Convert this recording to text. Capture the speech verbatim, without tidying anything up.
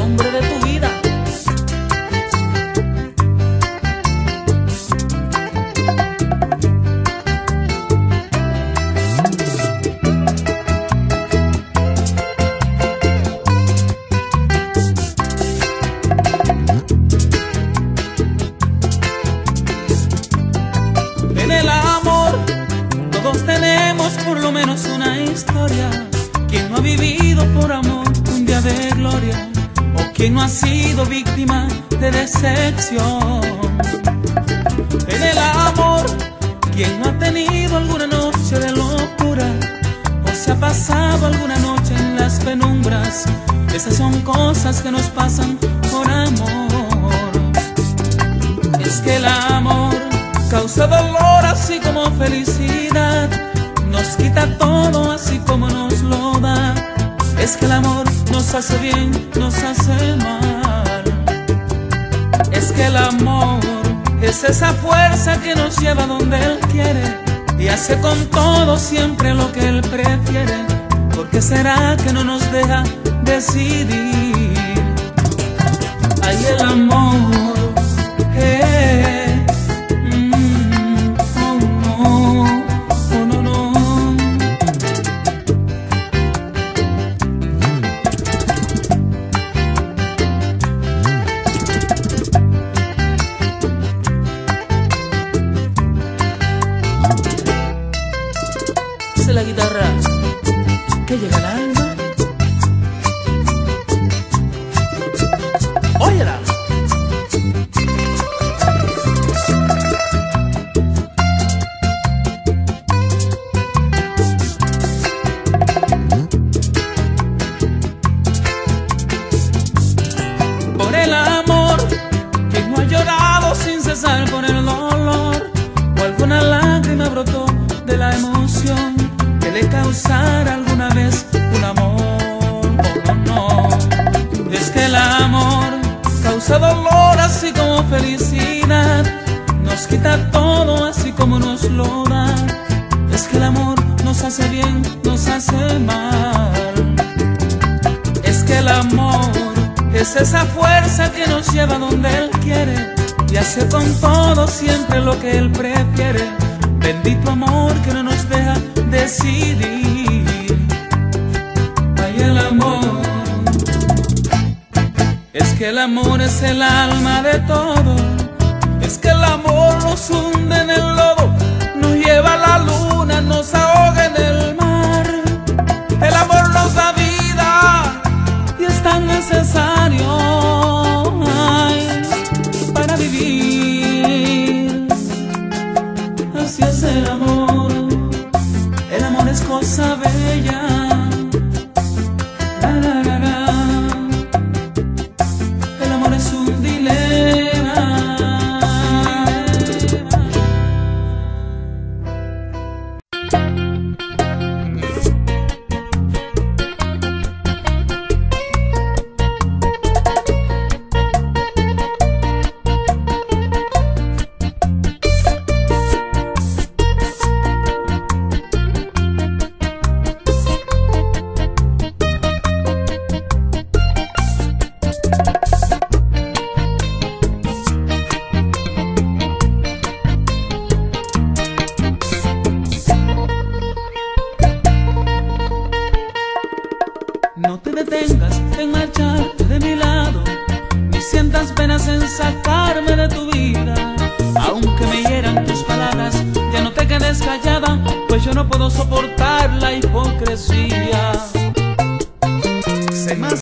hombre de tu vida. En el amor todos tenemos por lo menos una historia. ¿Quién no ha vivido por amor un día de gloria? ¿O quién no ha sido víctima de decepción? En el amor, ¿quién no ha tenido alguna noche de locura? ¿O se ha pasado alguna noche en las penumbras? Esas son cosas que nos pasan por amor. Es que el amor causa dolor así como felicidad, nos quita todo así como nos lo da. Es que el amor nos hace bien, nos hace mal. Es que el amor es esa fuerza que nos lleva donde Él quiere y hace con todo siempre lo que Él prefiere. ¿Por qué será que no nos deja decidir? Ay, el amor, eh. La guitarra que llega al alma. Óyela. Por el amor, quien no ha llorado sin cesar por el dolor, o alguna lágrima brotó de la emoción que le causara alguna vez un amor. Oh, no, no. Es que el amor causa dolor así como felicidad, nos quita todo así como nos lo da. Es que el amor nos hace bien, nos hace mal. Es que el amor es esa fuerza que nos lleva donde Él quiere y hace con todo siempre lo que Él prefiere. Bendito amor que no nos deja decidir. Ay, el amor. Es que el amor es el alma de todo. Es que el amor nos hunde en el lodo, nos lleva a la luna, nos ahoga en el mar. El amor nos da vida y es tan necesario, ay, para vivir. Así es el amor. El amor es cosa bella. La, la, la, la. El amor es un dilema. No te detengas en marcharte de mi lado, ni sientas penas en sacarme de tu vida. Aunque me hieran tus palabras, ya no te quedes callada, pues yo no puedo soportar la hipocresía. Sé más